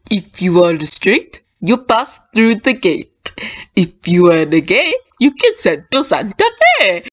If you are on the street, you pass through the gate. If you are the gate, you can send to Santa Fe.